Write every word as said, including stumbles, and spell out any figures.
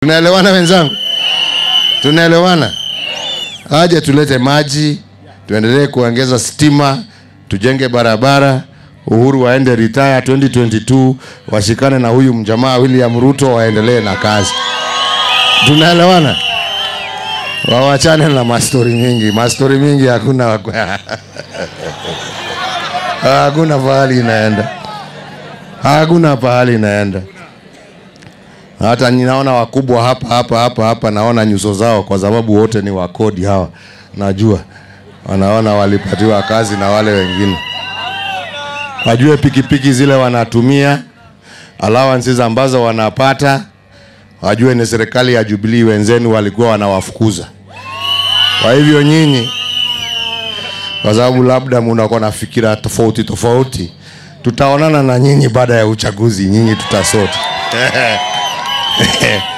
Tunaelewana wenzangu? Tunaelewana? Aje tulete maji, tuendelee kuongeza stima, tujenge barabara, Uhuru waende retire twenty twenty-two, washikane na huyu mjamaa William Ruto waendelee na kazi. Tunaelewana? Wawachane na mastori mingi, mastori mingi hakuna hakuna pahali inaenda. Hakuna pahali inaenda. Hata ninaona wakubwa hapa hapa hapa hapa naona nyuso zao kwa sababu wote ni wakodi hawa. Najua wanaona walipatiwa kazi na wale wengine. Wajue pikipiki zile wanatumia, allowances ambazo wanapata, wajue ni serikali ya Jubilee wenzenu walikuwa wanawafukuza. Kwa hivyo nyinyi, kwa sababu labda mnakuwa na fikira tofauti tofauti, tutaonana na nyinyi baada ya uchaguzi, nyinyi tutasoti.